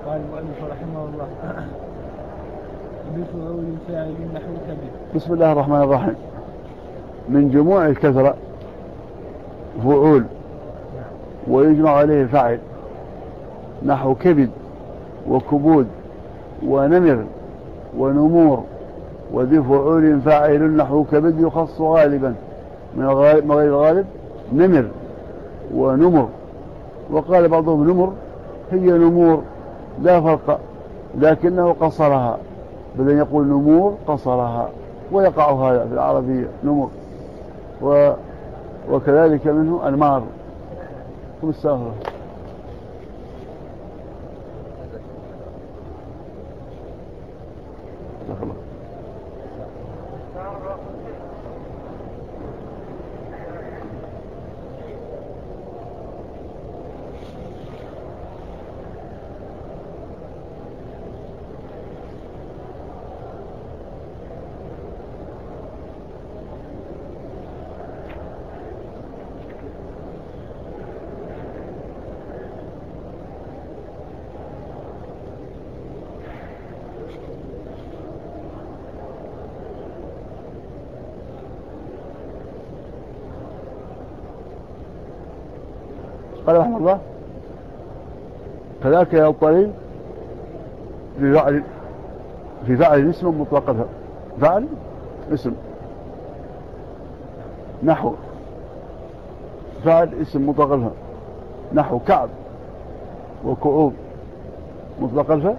قال المؤلف رحمه الله بفعول فاعل نحو كبد. بسم الله الرحمن الرحيم. من جموع الكثرة فعول، ويجمع عليه فاعل نحو كبد وكبود ونمر ونمور. وذي فعول فاعل نحو كبد يخص غالبا من غير الغالب نمر ونمر. وقال بعضهم نمر هي نمور لا فرق، لكنه قصرها، بل يقول نمور قصرها، ويقع هذا في العربية نمر. وكذلك منه المار. مستغرب. قال رحمه الله كذلك يضطرب في فعل اسم مطلق فعل اسم نحو فعل اسم مطلق الفاء نحو كعب وكعوب مطلق الفاء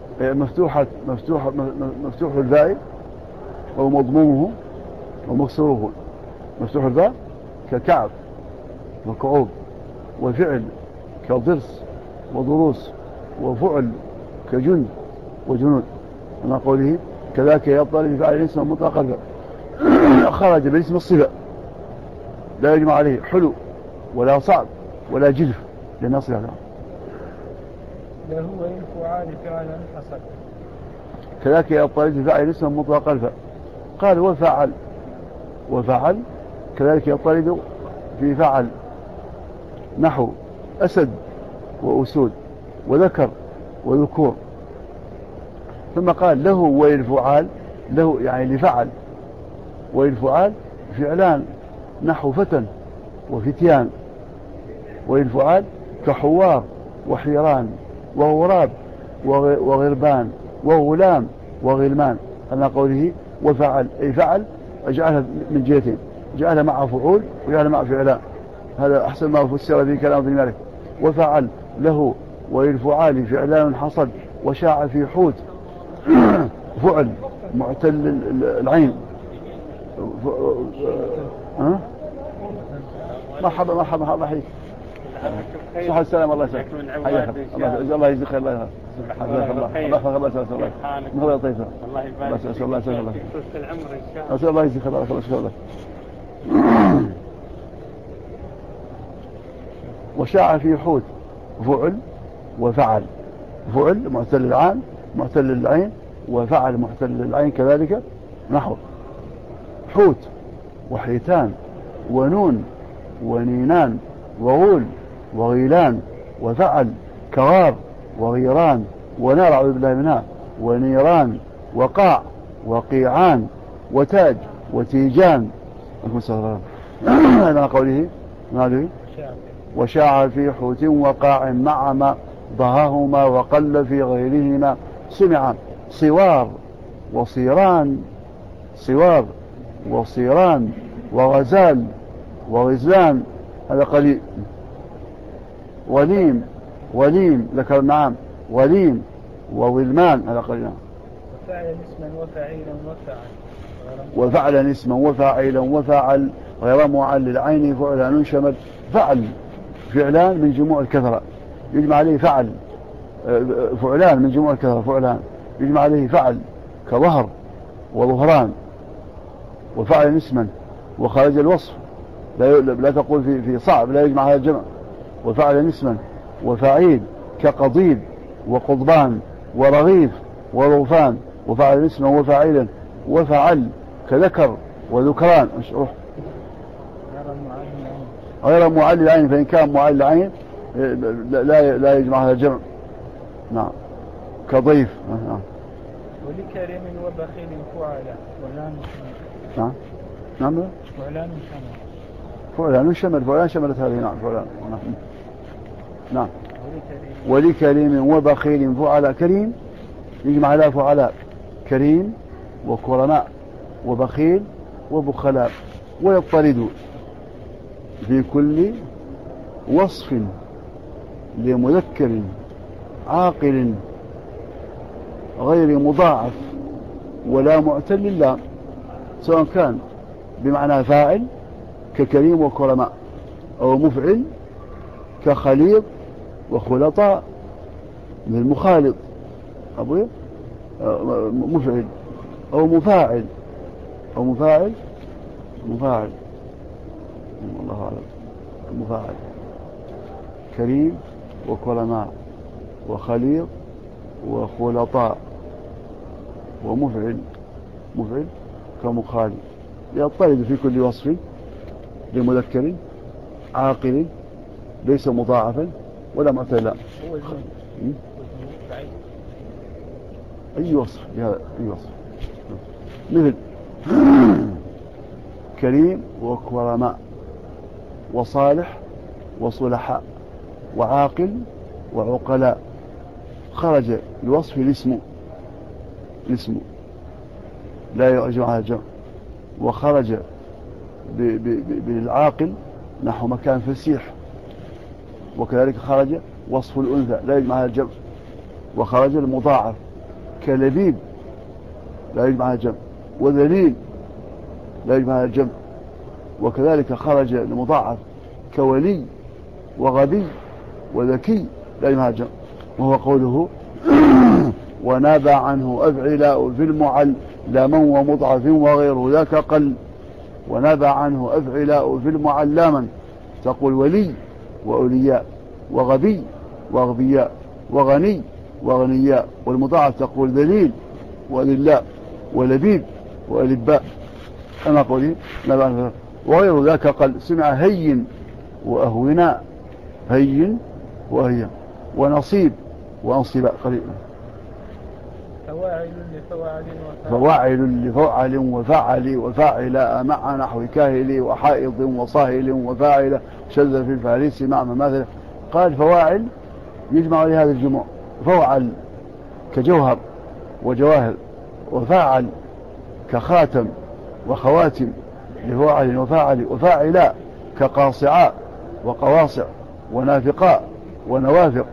مفتوح الفاء ومضمومه ومكسوره. مفتوح الفاء ككعب وكعوب، وفعل كضرس وضروس، وفعل كجند وجنود. أنا قوله كذلك يطلع في فعل اسم مطلق الفاء خرج بالاسم الصفة، لا يجمع عليه حلو ولا صعب ولا جلف لنصر هذا. له الفعال فعلا حصل. كذلك يطلع في فعل اسم مطلق الفاء. قال وفعل كذلك يطلع في فعل نحو أسد وأسود وذكر وذكور. ثم قال له وللفعال، له يعني لفعل، وللفعال فعلان نحو فتن وفتيان. وللفعال كحوار وحيران وغراب وغربان وغلام وغلمان. أنا قوله وفعل أي فعل أجعلها من جهتين، جعلها مع فعول وجعلها مع فعلان. هذا أحسن ما فسر في كلام ابن مالك. وفعل له وللفعال فعلان حصل وشاع في حوت فعل معتل العين. مرحبا مرحبا الله يحييك. صحة السلام الله يسلمك. الله يجزيك خير. الله يحفظك الله الله يسلمك. الله يطيبك. الله يبارك فيك. الله يسلمك. الله يجزيك خير. الله يسلمك. وشاع في حوت فعل وفعل. فعل معتل العين معتل العين، وفعل معتل العين كذلك نحو حوت وحيتان ونون ونينان وغول وغيلان. وفعل كغار وغيران ونار أعوذ بالله منها ونيران وقاع وقيعان وتاج وتيجان. أنا قوله ماذا وشاع في حوت وقاع مع ما ضهاهما وقل في غيرهما سمع. صوار وصيران، صوار وصيران وغزال وغزلان هذا قليل. وليم ذكر نعم وليم وولمان هذا قليل. وفعلا اسما وفاعلا وفاعل غير معل للعين فعلان شمل. فعل فعلان من جموع الكثرة يجمع عليه فعل. فعلان من جموع الكثرة فعلان يجمع عليه فعل كظهر وظهران. وفعل اسما وخارج الوصف لا تقول في صعب لا يجمع هذا الجمع. وفعل اسما وفعيل كقضيب وقضبان ورغيف ورغفان. وفعل اسما وفعيلا وفعل كذكر وذكران. غير معل العين، فإن كان معل العين لا يجمع هذا الجمع. نعم. كضيف. ولكريم وبخيل فعلا فعلان نعم نعم فعلان شمل فعلان شمل فعلان شملت هذه. نعم فعلان. نعم. ولكريم ولكريم وبخيل فعلاء. كريم يجمع على فعلاء، كريم وكرماء وبخيل وبخلاء، ويضطرد في كل وصف لمذكر عاقل غير مضاعف ولا معتل اللام، سواء كان بمعنى فاعل ككريم وكرماء، أو مفعل كخليط وخلطاء من المخالط أبوي، مفعل أو مفاعل مفاعل الله أعلم، مفاعل كريم وكرماء وخليط وخلطاء ومفعل كمخالط، يضطرد في كل وصف لمذكر عاقل ليس مضاعفا ولا معتلا. هو الزمن بعيد. أي وصف أي وصف مثل كريم وكرماء وصالح وصلحاء وعاقل وعقلاء، خرج الوصف الاسم لا يرجع على الجمع، وخرج بالعاقل نحو مكان فسيح، وكذلك خرج وصف الأنثى لا يجمع على الجمع، وخرج المضاعف كلبيب لا يجمع على الجمع، وذليل لا يجمع على الجمع، وكذلك خرج المضاعف كولي وغبي وذكي لا يجمع على الجمع، وهو قوله ونابع عنه أفعلاء في المعل لاما ومضعف وغير ذاك قل. ونابع عنه أفعلاء في المعل لاما تقول ولي وأولياء وغبي وأغبياء وغني وأغنياء، والمضاعف تقول ذليل وذلاء ولبيب وألباء أنا قولي نابع عنه. وغير ذاك قل سمع هين وأهونا، هين وأهيا ونصيب وأنصباء قليلا. فواعل لفعل وفعل وفاعل مع نحو كاهل وحائض وصاهل وفاعل شذ في الفارس مع مماثل. قال فواعل يجمع لهذا الجموع، فوعل كجوهر وجواهر، وفاعل كخاتم وخواتم لفعل وفاعل، وفاعلاء كقاصعاء وقواصع ونافقاء ونوافق،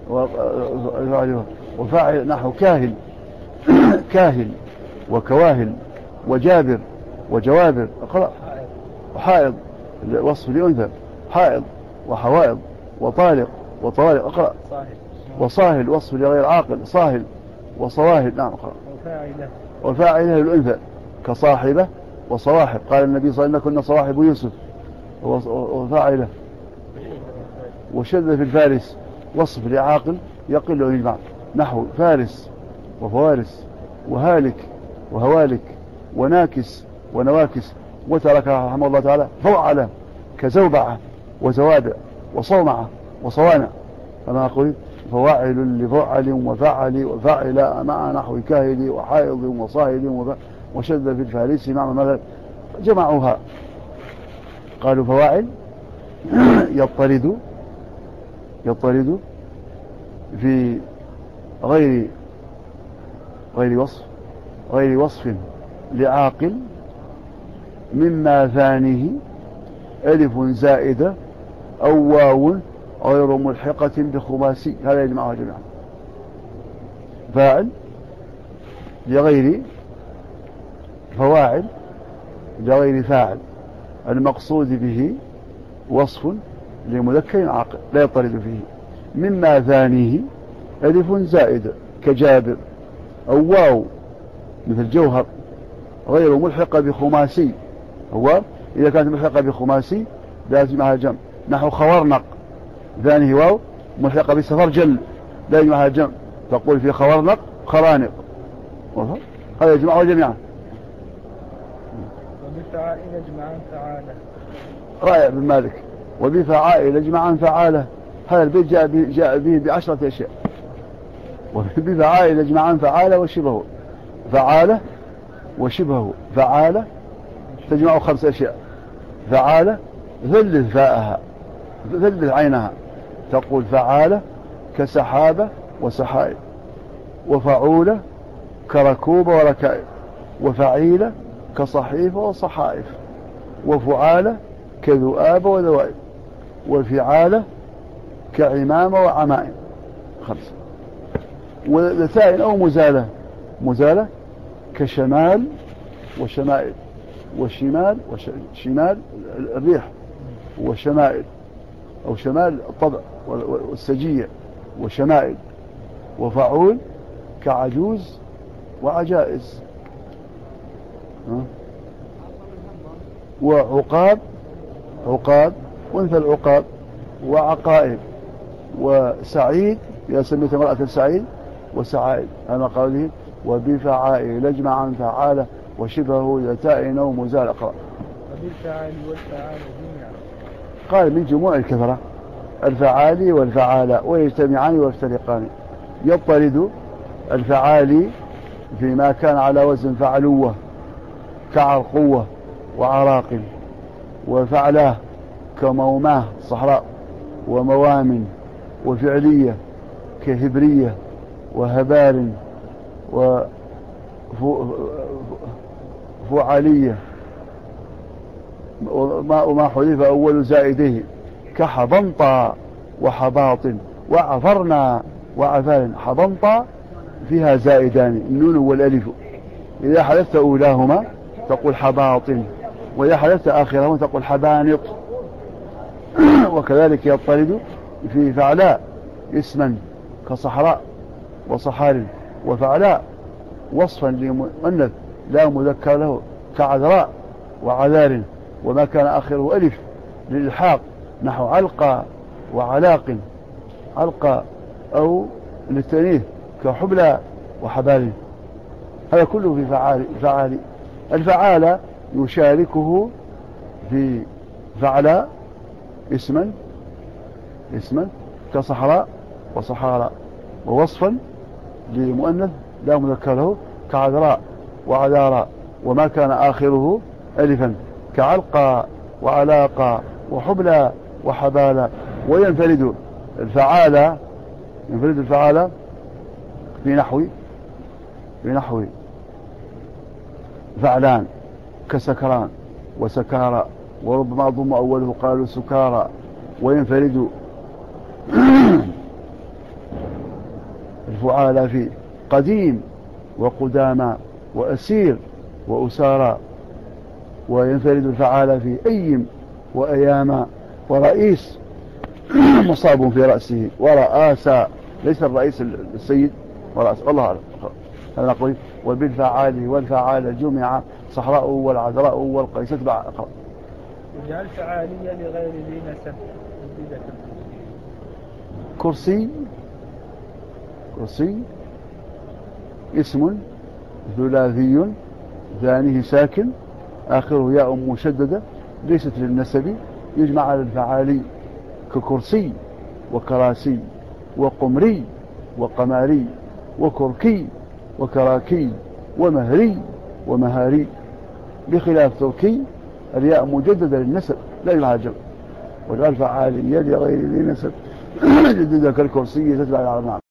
وفاعل نحو كاهل كاهل وكواهل وجابر وجوابر. اقرأ. وحائض وصف لأنثى، حائض وحوائض وطالق وطوالق. اقرأ. وصاهل وصف لغير عاقل، صاهل وصواهل. نعم اقرأ. وفاعله الأنثى كصاحبة وصواحب، قال النبي صلى الله عليه وسلم كنا صواحب يوسف. وفاعله وشذ في الفارس وصف لعاقل يقل ويجمع نحو فارس وفوارس وهالك وهوالك وناكس ونواكس. وترك رحمه الله تعالى فوعل كزوبعة وزوابع وصومعة وصوانع. أنا أقول فواعل لفعل وفعل وفاعل مع نحو كاهل وحائض وصاهل وشذ في الفارس مع مثلا جمعوها. قالوا فواعل يضطرد في غير وصف لعاقل مما ثانيه ألف زائدة أو واو غير ملحقة بخماسي. هذا يجمعها جميعا. فاعل لغير فواعل لغير فاعل، المقصود به وصف لمذكر عاقل لا يضطرد فيه. مما ثانيه ألف زائدة كجابر، أو واو مثل جوهر غير ملحقة بخماسي. هو إذا كانت ملحقة بخماسي لازم معها الجمع، نحو خورنق ثانيه واو ملحقة بسفرجل لا يجمعها الجمع، تقول في خورنق خرانق. هذا يجمعه جميعا. وبفعائل يجمعان فعالة. رائع بن مالك. وبفعائل يجمعان فعالة. هذا البيت جاء به ب10 أشياء. وبفعائل يجمعان فعالة وشبهه. فعالة وشبهه. فعالة تجمع 5 أشياء. فعالة ذلل فاءها، ذلل عينها، تقول فعالة كسحابة وسحائب. وفعولة كركوبة وركائب. وفعيلة كصحيفة وصحائف. وفعالة كذؤاب وذوائب. وفعالة كعمامة وعمائم. 5. وثاء أو مزالة. مزالة كشمال وشمائل. وشمال شمال الريح. وشمائل أو شمال الطبع والسجية. وشمائل. وفعول كعجوز وعجائز. وعقاب، عقاب وانثى العقاب. وعقائب. وسعيد إذا سميت امرأة سعيد. وسعائد أنا قوله وبفعائل اجمعا فعالة وشبهه يتاء أو مزال. أقرأ. وبالفعال والفعال جميعا. قال من جموع الكثرة الفعالي والفعالة ويجتمعان ويفترقان. يضطرد الفعالي فيما كان على وزن فعلوة كعرقوة وعراقل. وفعلاه كموماه صحراء وموامن. وفعلية كهبرية وهبار وفعالية وما حذف أول زائده كحبنطة وحباطن وعفرنا وعفار. حبنطة فيها زائدان النون والألف، إذا حذفت أولاهما تقول حباطن، وإذا حذفت آخرهما تقول حبانط. وكذلك يضطرد في فعلاء اسما كصحراء وصحار. وفعلاء وصفا لمؤنث لا مذكر له كعذراء وعذار، وما كان آخره ألف للإلحاق نحو علقى وعلاق. علقى أو للتأنيث كحبلى وحبال. هذا كله في فعالي. الفعالة يشاركه في فعلاء اسما كصحراء وصحارى. ووصفا لمؤنث لا مذكر له كعذراء وعذارى، وما كان آخره ألفا كعلقى وعلاقى وحبلى وحبالى. وينفرد الفعالة في نحو فعلان كسكران وسكارى. وربما ضم أوله قالوا سكارى. وينفرد الفعالة في قديم وقدامى وأسير وأسارى. وينفرد الفعالة في أيم وأياما ورئيس مصاب في رأسه ورئاسة، ليس الرئيس السيد ورأس. الله أعلم. هذا نقول وبالفعال والفعال جمع صحراء والعذراء والقيس. اتبع. اقرأ. وجعل فعالية لغير ذي نسب. كرسي اسم ثلاثي ثانيه ساكن آخره ياء مشددة ليست للنسب، يجمع على الفعالي ككرسي وكراسي وقمري وقماري وكركي وكراكي ومهري ومهاري، بخلاف تركي الياء مجددة للنسب لا يجمع الجمع. وجعل فعالية لغير ذي نسب جدد كالكرسي تتبع على المعنى.